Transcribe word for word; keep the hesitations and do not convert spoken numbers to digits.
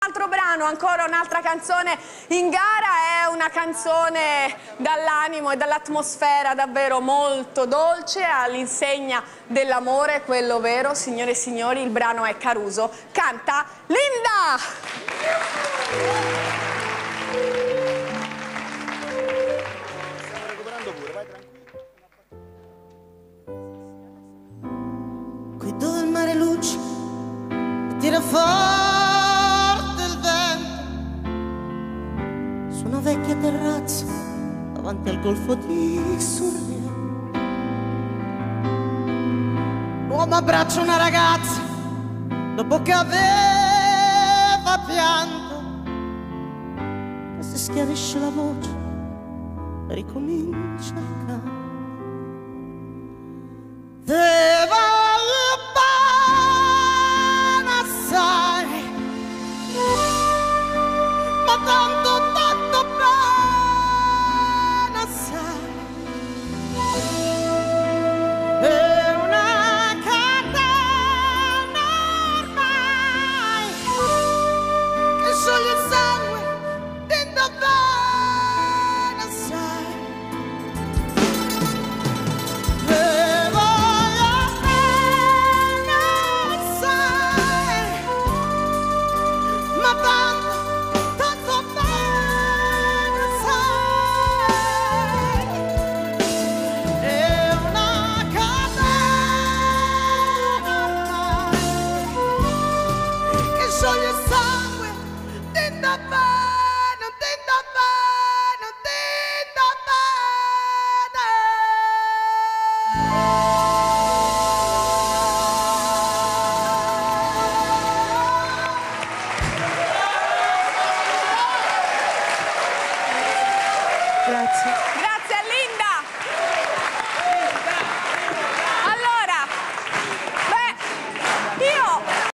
altro brano, ancora un'altra canzone in gara, è una canzone dall'animo e dall'atmosfera davvero molto dolce, all'insegna dell'amore, quello vero. Signore e signori, il brano è Caruso, canta Linda! Stiamo recuperando pure, vai tranquillo. Qui dove il mare luccica e tira forte il vento, su una vecchia terrazza davanti al golfo di Sorrento, l'uomo abbraccia una ragazza dopo che aveva pianto e si schiarisce la voce e ricomincia a cantare. Te voglio bene assai, ma tanto, tanto bene assai. È una catena ormai che scioglie il sangue dentro bene assai. Te voglio bene assai, ma tanto, tanto bene assai. È una catena ormai che scioglie il sangue dentro bene, dentro bene, dentro bene. Grazie.